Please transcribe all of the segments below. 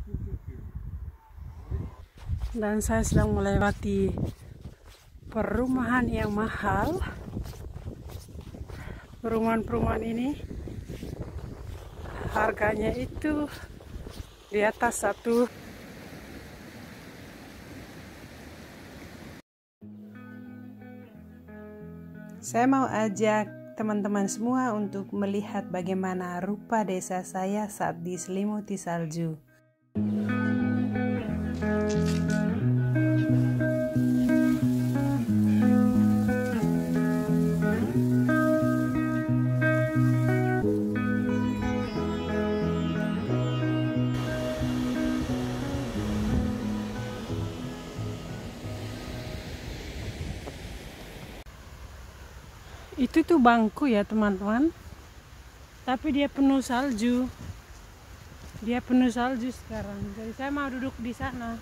Dan saya sedang melewati perumahan yang mahal. Perumahan-perumahan ini harganya itu di atas 1. Saya mau ajak teman-teman semua untuk melihat bagaimana rupa desa saya saat diselimuti salju. Itu tuh bangku ya teman-teman, tapi dia penuh salju. Dia penuh salju sekarang. Jadi saya mau duduk di sana.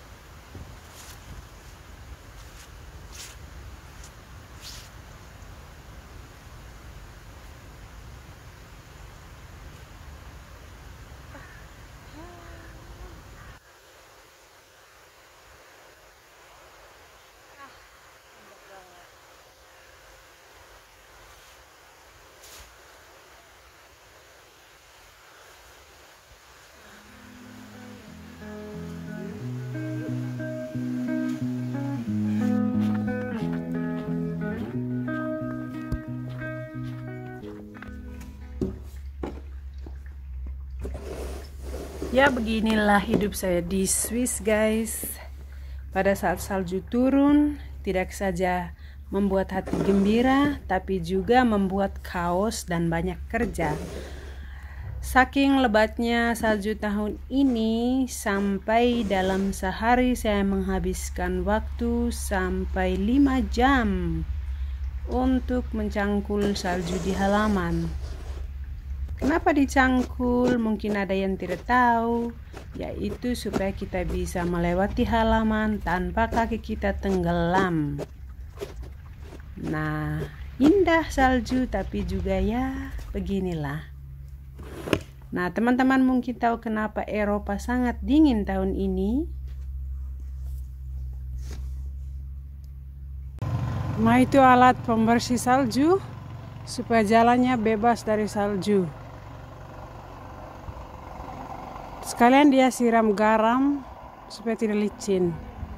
Ya, beginilah hidup saya di Swiss guys. Pada saat salju turun, tidak saja membuat hati gembira, tapi juga membuat kaos dan banyak kerja. Saking lebatnya salju tahun ini, sampai dalam sehari saya menghabiskan waktu sampai 5 jam untuk mencangkul salju di halaman. Kenapa dicangkul? Mungkin ada yang tidak tahu, yaitu supaya kita bisa melewati halaman tanpa kaki kita tenggelam. Nah, indah salju, tapi juga ya beginilah. Nah, teman-teman mungkin tahu kenapa Eropa sangat dingin tahun ini. Nah, itu alat pembersih salju supaya jalannya bebas dari salju. Sekalian dia siram garam supaya tidak licin.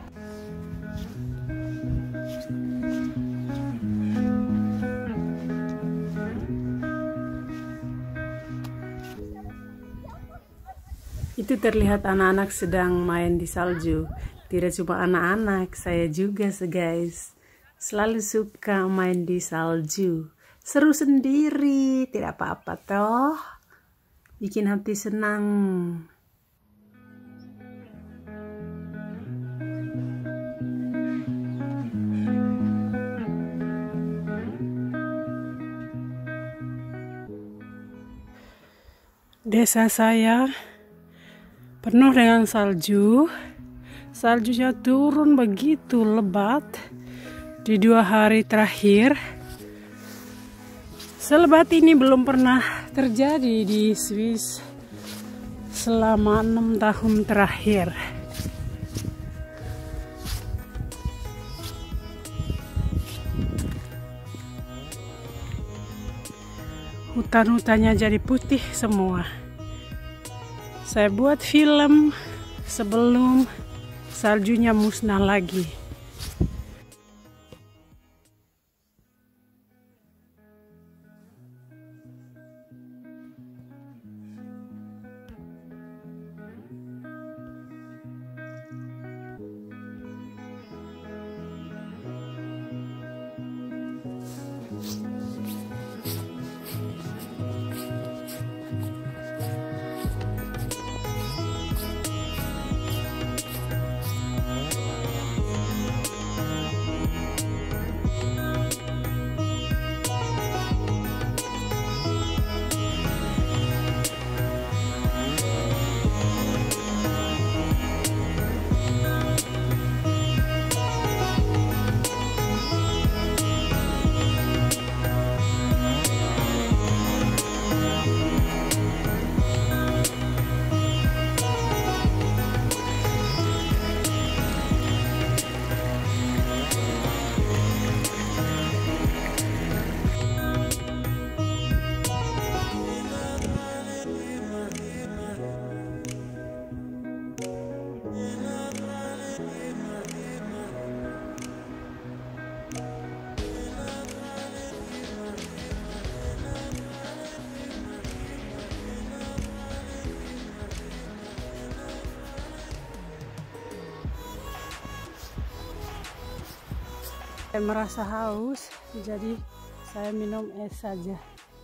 Itu terlihat anak-anak sedang main di salju. Tidak cuma anak-anak, saya juga guys. Selalu suka main di salju. Seru sendiri, tidak apa-apa toh. Bikin hati senang. Desa saya penuh dengan salju. Saljunya turun begitu lebat di 2 hari terakhir. Selebat ini belum pernah terjadi di Swiss selama 6 tahun terakhir. Hutan-hutannya jadi putih semua. Saya buat film sebelum saljunya musnah lagi. Saya merasa haus, jadi saya minum es saja.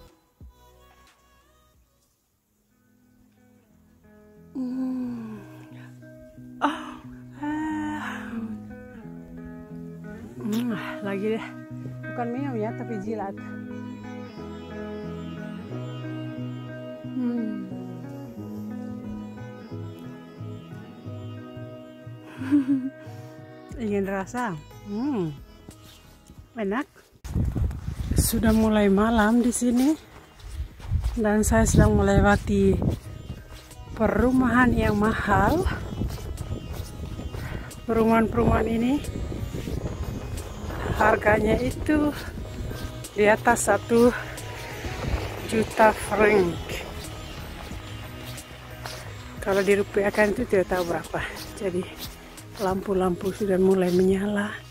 Lagi deh, bukan minum ya, tapi jilat. Ingin rasa, enak. Sudah mulai malam di sini, dan saya sedang melewati perumahan yang mahal. Perumahan-perumahan ini harganya itu di atas 1 juta franc. Kalau dirupiahkan itu tidak tahu berapa. Jadi lampu-lampu sudah mulai menyala.